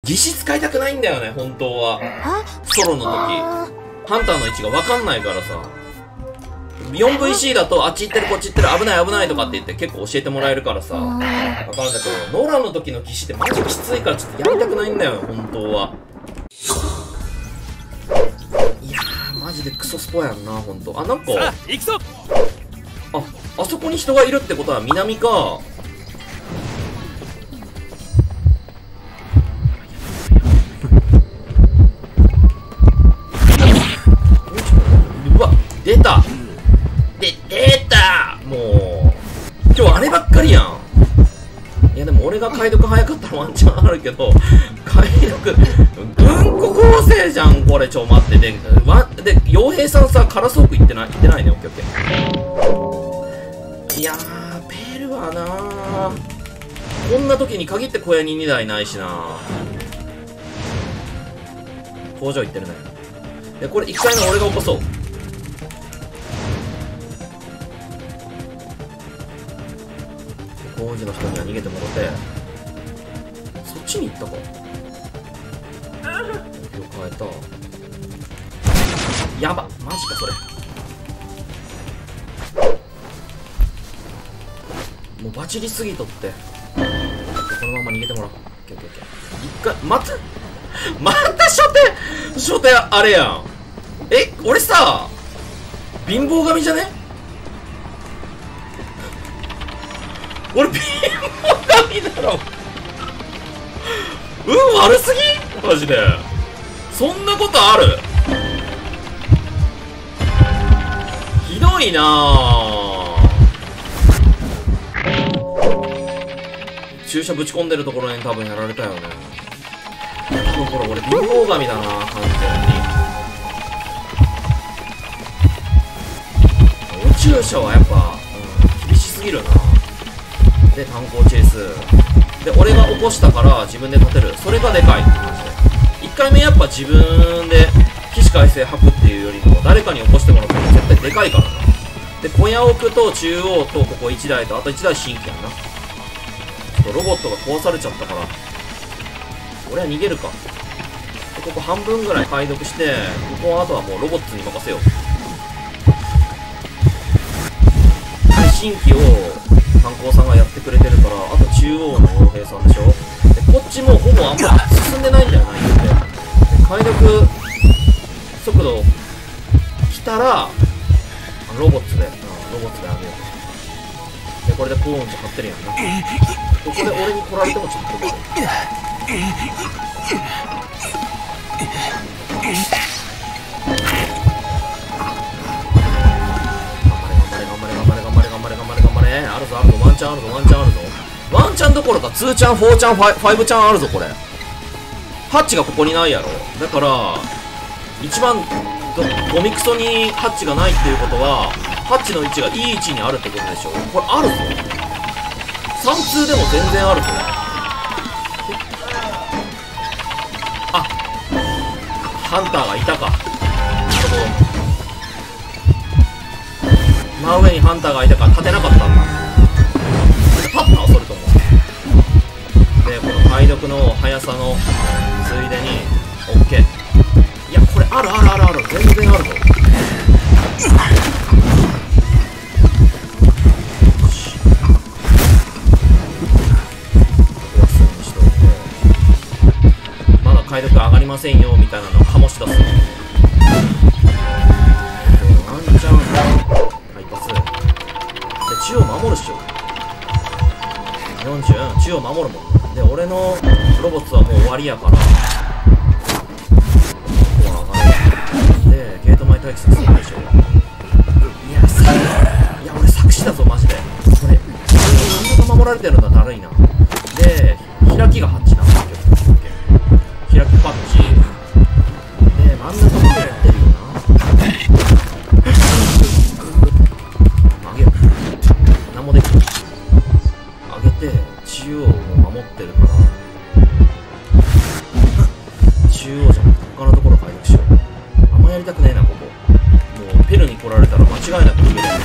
義士使いたくないんだよね、本当は。ソロの時。ハンターの位置がわかんないからさ。4VC だと、あっち行ってるこっち行ってる危ない危ないとかって言って結構教えてもらえるからさ。わかるんだけど、ノーランの時の義士ってマジきついからちょっとやりたくないんだよ、本当は。いやー、マジでクソスポやんな、本当。あ、なんか、あそこに人がいるってことは南か。うわ、出たもう今日あればっかりやん。いやでも俺が解読早かったらワンチャンあるけど、解読文庫構成じゃんこれ。待ってで傭兵さんさ、カラソーク行ってないね。オッケーオッケー。いやー、ペールはなー、こんな時に限って小屋に2台ないしな。工場行ってるね。でこれ1回目俺が起こそう。工事の人には逃げてもらって、そっちに行ったか。今日変えた。やば、マジかそれ。もうバチりすぎとって、このまま逃げてもらおう。一回また初手あれやん。俺さ貧乏神じゃね。俺貧乏神だろ。悪すぎマジで。そんなことある？ひどいなぁ。注射ぶち込んでるところに多分やられたよね。多分これ俺貧乏神だな完全に。注射はやっぱ、厳しすぎるな。で炭鉱チェイスで俺が起こしたから自分で立てる。それがでかいって感じで、1回目やっぱ自分で起死回生吐くっていうよりも誰かに起こしてもらったら絶対でかいからな。で小屋置くと中央とここ1台とあと1台新規やんな。ちょっとロボットが壊されちゃったから俺は逃げるか。でここ半分ぐらい解読して、ここはあとはもうロボットに任せよう。新規を炭鉱さんがやってくれてるから、あと中央の傭兵さんでしょ。でこっちもほぼあんま進んでないんだよな。言うてで解読速度来たらロボットであげよう。でこれでポーンと張ってるやんな。ここで俺に来られてもちょっと困る。あるぞワンチャンあるぞワンチャンどころか2チャン4チャン5チャンあるぞこれ。ハッチがここにないやろ。だから一番ゴミクソにハッチがないっていうことはハッチの位置がいい位置にあるってことでしょ。これあるぞ。3通でも全然あるぞ。あ、ハンターがいたか。真上にハンターがいたから立てなかったんだ。立ったそれとも。でこの解読の速さのついでに OK。 いやこれある全然あるぞ。まだ解読上がりませんよみたいなのを醸し出す。ワンチャン中央守るっしょ。40、中央守るもん。で俺のロボットはもう終わりやから、ここは上がる。でゲート前待機させるでしょ。いや俺作詞だぞマジで。これ真ん中守られてるんだ。だるいな。で開きがハッチな。開きパッチで真ん中守ってるよな。何もできない。上げて中央を守ってるから、中央じゃなくて他のところ回復しよう。あんまやりたくねえなここ。もうペルに来られたら間違いなく逃げれる。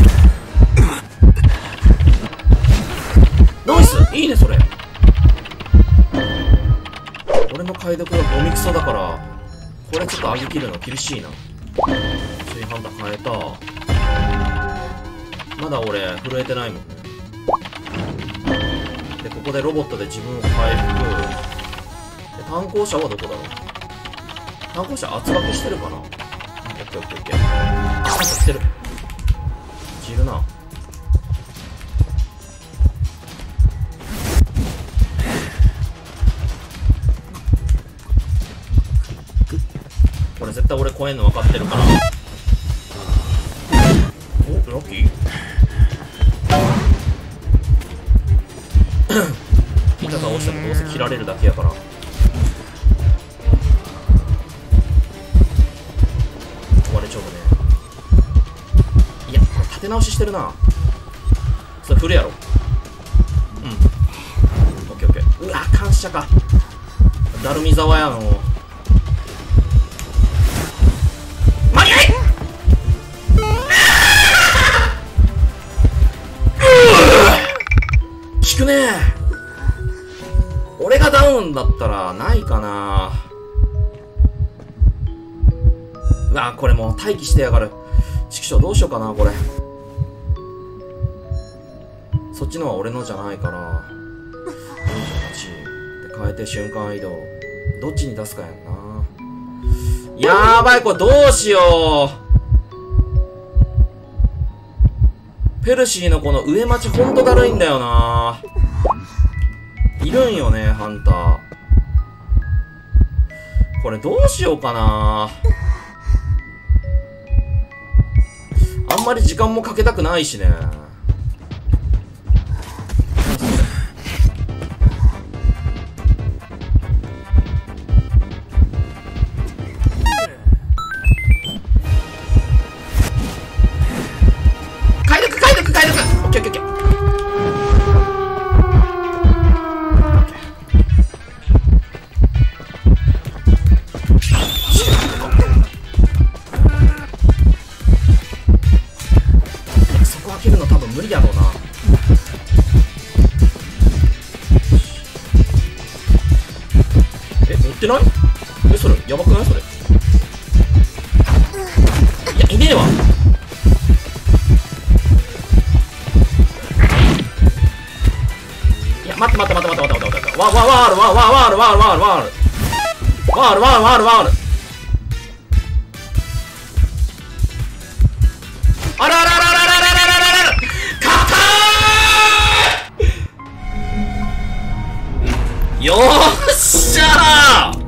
ナイス、いいねそれ。 解読がゴミクソだから、これちょっと上げ切るの厳しいな。注意判断変えた。まだ俺震えてないもんね。でここでロボットで自分を回復で、炭鉱車はどこだろう。炭鉱車圧迫してるかな。オッケーオッケーオッケー。あ、なんか来てる。散るな。これ絶対俺超えんの分かってるから。お、ラッキー板倒してもどうせ切られるだけやから。壊れちゃうね。いや、これ立て直ししてるな。それ振るやろ。うん、オッケーオッケー。うわ、感謝か。だるみ沢やの。間に合い効くねえ。俺がダウンだったらないかな。うわ、これもう待機してやがる。畜生どうしようかな、これ。そっちのは俺のじゃないから。48で変えて瞬間移動。どっちに出すかやんな。やばい、これどうしよう。ペルシーのこの上町ほんとだるいんだよな。いるんよね、ハンター。これどうしようかな。あんまり時間もかけたくないしね。ない？え、それやばくない？それいや、いねえわ。いや、待って。ワールあらよっしゃー。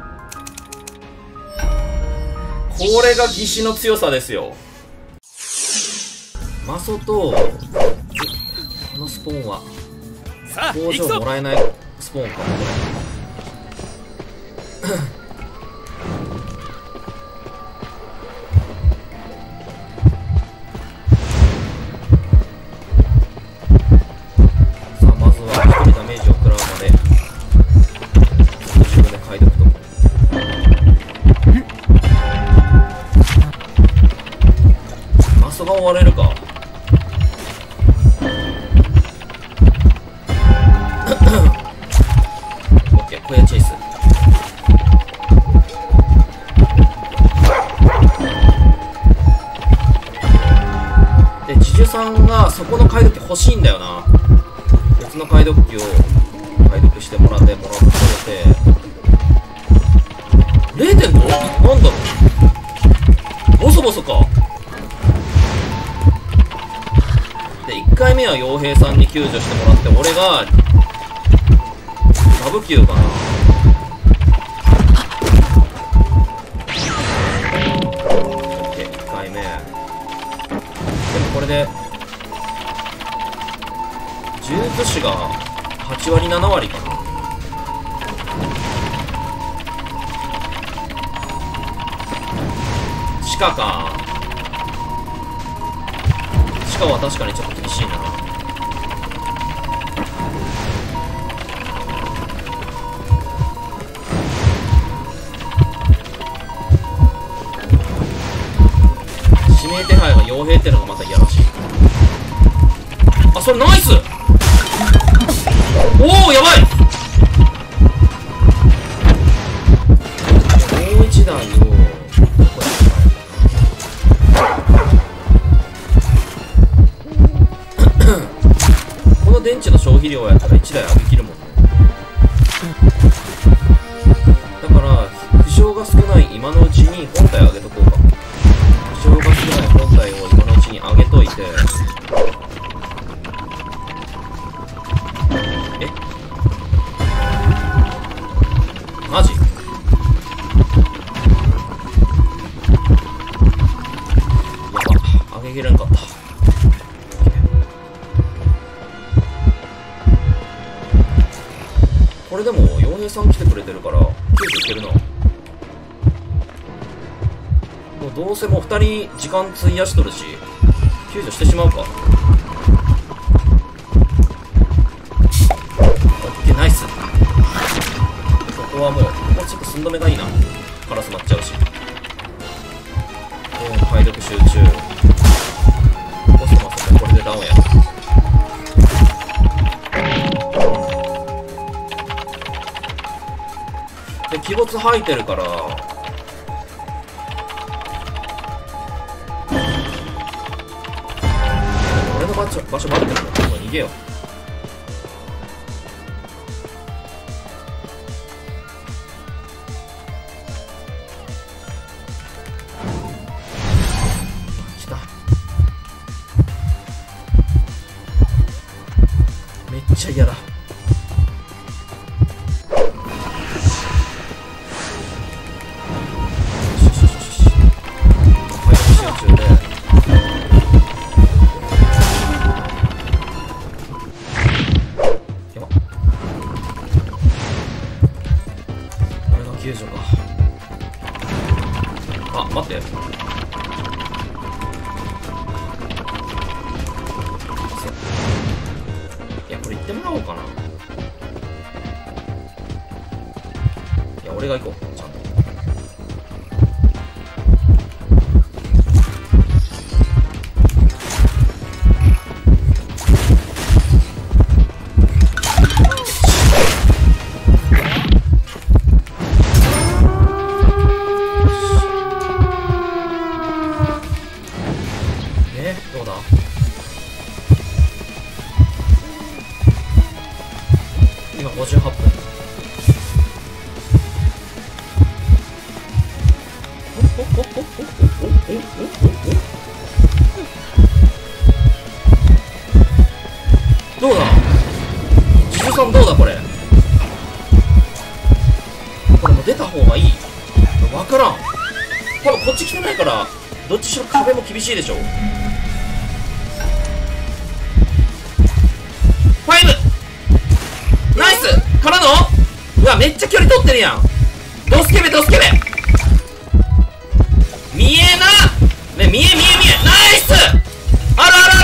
これが義士の強さですよ。マソとこのスポーンは工場もらえないスポーンかも。さあまずは1人ダメージを食らうまで自分で解読と。マスが終われるか。オッケー、小屋チェイス。でジジュさんがそこの解読機欲しいんだよな。別の解読機を解読してもらって 0.5？ なんだろう、ボソボソか。で1回目は傭兵さんに救助してもらって、俺がラブ級かな。オッケー、1回目でもこれで呪術師が8割7割かな。地下か。地下は確かにちょっと厳しいな。指名手配が傭兵ってのがまたいやらしい。あ、それナイス。おお、やばい。 台をどこに使えるかな。この電池の消費量やったら1台上げきるもんね。だから負傷が少ない今のうちに本体上げとこうか。負傷が少ない本体を今のうちに上げといて、マジ？やば、上げきれんかった。これでも洋平さん来てくれてるから90いけるな。もうどうせもう2人時間費やしとるし90してしまうか。オッケー、ナイス。ここはもうここちょっと寸止めがいいな。カラス待っちゃうし。体力集中。コストマスもこれでダウンや。で鬼没吐いてるから俺の場所バレてるの。逃げよう。来た。めっちゃ嫌だ。あ、待って。いや、これ行ってもらおうかな。いや、俺が行こう、ちゃんと。どうだ？今58分。どうだ？ジュさんどうだこれ？これもう出た方がいい？わからん。多分こっち来てないからどっちしろ壁も厳しいでしょ。ナイスからの、うわ、めっちゃ距離取ってるやん。ドスケベドスケベ見えなね、見えナイスあらあら